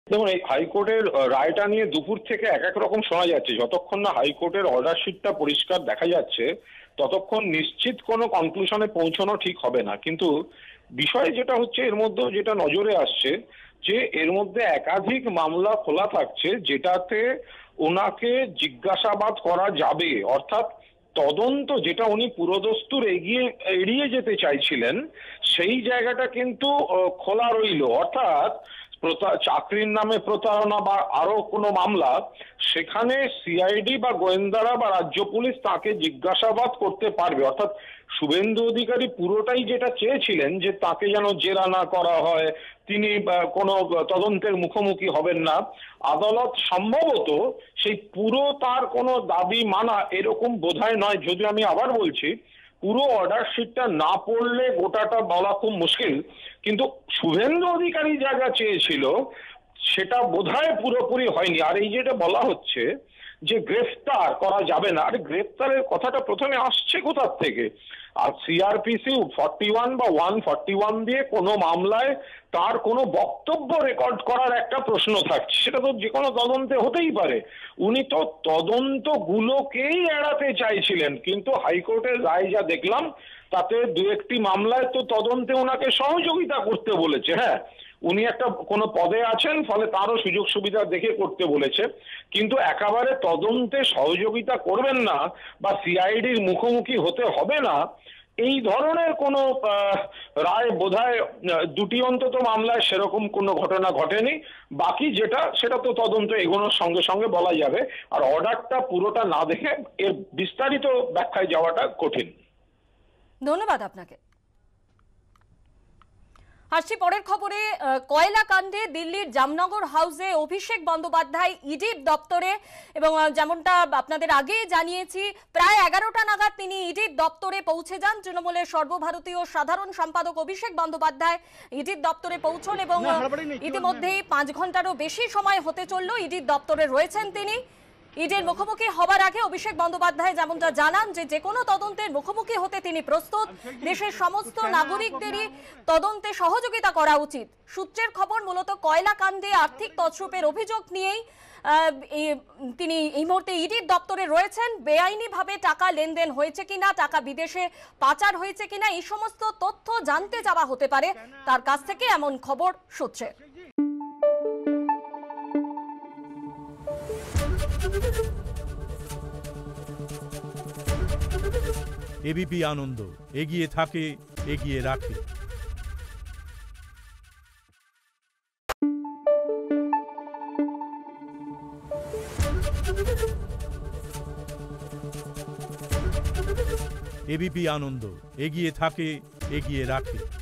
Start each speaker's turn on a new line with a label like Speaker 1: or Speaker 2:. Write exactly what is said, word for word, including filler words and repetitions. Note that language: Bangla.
Speaker 1: দেখুন, এই হাইকোর্টের রায়টা নিয়ে দুপুর থেকে এক এক রকম শোনা যাচ্ছে। যতক্ষণ না হাইকোর্টের অর্ডার শিটটা পরিষ্কার দেখা যাচ্ছে ততক্ষণ নিশ্চিত কোনো কনক্লুশনে পৌঁছানো ঠিক হবে না। কিন্তু বিষয় যেটা হচ্ছে, এর মধ্যে যেটা নজরে আসছে যে এর মধ্যে একাধিক মামলা খোলা থাকছে যেটাতে ওনাকে জিজ্ঞাসাবাদ করা যাবে, অর্থাৎ তদন্ত যেটা উনি পুরোদস্তুর এগিয়ে এড়িয়ে যেতে চাইছিলেন সেই জায়গাটা কিন্তু খোলা রইল। অর্থাৎ চাকরির নামে প্রতারণা বা আরো কোনো মামলা, সেখানে সিআইডি বা গোয়েন্দারা বা রাজ্য পুলিশ তাকে জিজ্ঞাসাবাদ করতে পারবে। অর্থাৎ শুভেন্দু অধিকারী পুরোটাই যেটা চেয়েছিলেন যে তাকে যেন জেরা না করা হয়, তিনি কোনো তদন্তের মুখোমুখি হবেন না, আদালত সম্ভবত সেই পুরো তার কোনো দাবি মানা এরকম বোধহয় নয়। যদি আমি আবার বলছি, পুরো অর্ডার শিটটা না পড়লে গোটাটা বলা খুব মুশকিল, কিন্তু শুভেন্দু অধিকারী যা যা চেয়েছিল সেটা বোধহয় পুরোপুরি হয়নি। আর এই যেটা বলা হচ্ছে যে গ্রেফতার করা যাবে না, আরে গ্রেফতারের কথাটা প্রথমে আসছে কোথা থেকে? আর সিআরপিসি ফর্টি ওয়ান বা ওয়ান ফর্টি ওয়ান দিয়ে কোনো মামলায় তার কোনো বক্তব্য রেকর্ড করার একটা প্রশ্ন থাকছে, সেটা তো যে কোনো তদন্তে হতেই পারে। উনি তো তদন্তগুলোকেই এড়াতে চাইছিলেন, কিন্তু হাইকোর্টের রায় যা দেখলাম তাতে দু একটি মামলায় তো তদন্তে ওনাকে সহযোগিতা করতে বলেছে। হ্যাঁ, উনি একটা কোনো পদে আছেন, ফলে তারও সুযোগ সুবিধা দেখে করতে বলেছে, কিন্তু একেবারে তদন্তে সহযোগিতা করবেন না বা সিআইডির মুখোমুখি হতে হবে না, এই ধরনের কোনো রায় বোধহয় দুটি অন্তত মামলায় সেরকম কোনো ঘটনা ঘটেনি। বাকি যেটা সেটা তো তদন্ত এগোনোর সঙ্গে সঙ্গে বলা যাবে। আর অর্ডারটা পুরোটা না দেখে এর বিস্তারিত ব্যাখ্যায় যাওয়াটা কঠিন।
Speaker 2: ধন্যবাদ আপনাকে। আসছি পরের খবরে। কয়লা কাণ্ডে দিল্লির জামনগর হাউসে অভিষেক বন্দ্যোপাধ্যায় ইডি দপ্তরে, এবং যেমনটা আপনাদের আগে জানিয়েছি প্রায় এগারোটা নাগাদ তিনি ইডি দপ্তরে পৌঁছে যান। তৃণমূলের সর্বভারতীয় সাধারণ সম্পাদক অভিষেক বন্দ্যোপাধ্যায় ইডি দপ্তরে পৌঁছন এবং ইতিমধ্যেই পাঁচ ঘন্টারও বেশি সময় হতে চলল ইডি দপ্তরে রয়েছেন তিনি। ইডির মুখোমুখি হবার আগে অভিষেক বন্দ্যোপাধ্যায় যেমনটা জানান যে যে কোনো তদন্তের মুখোমুখি হতে তিনি প্রস্তুত, দেশের সমস্ত নাগরিকদেরই তদন্তে সহযোগিতা করা উচিত। সূত্রের খবর, মূলত কয়লা কাণ্ডে আর্থিক তছরূপের অভিযোগ নিয়েই তিনি এই মুহূর্তে ইডির দপ্তরে রয়েছেন। বেআইনিভাবে টাকা লেনদেন হয়েছে কিনা, টাকা বিদেশে পাচার হয়েছে কিনা, এই সমস্ত তথ্য জানতে যাওয়া হতে পারে তার কাছ থেকে, এমন খবর সূত্রে।
Speaker 3: এবিপি আনন্দ এগিয়ে থাকে, এগিয়ে রাখে। এবিপি আনন্দ এগিয়ে থাকে, এগিয়ে রাখে।